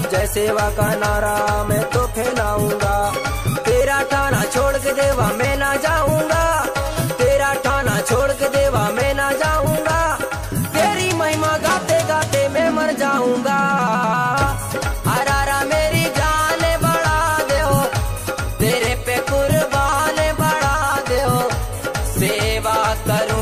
जय सेवा का नारा मैं तो फैलाऊंगा। तेरा ठाना छोड़ के देवा मैं ना जाऊंगा, तेरा ठाना छोड़ के देवा मैं ना जाऊंगा। तेरी महिमा गाते गाते मैं मर जाऊंगा। हरारा मेरी जान बढ़ा दे हो, तेरे पे कुर्बान बढ़ा दे हो, सेवा करूं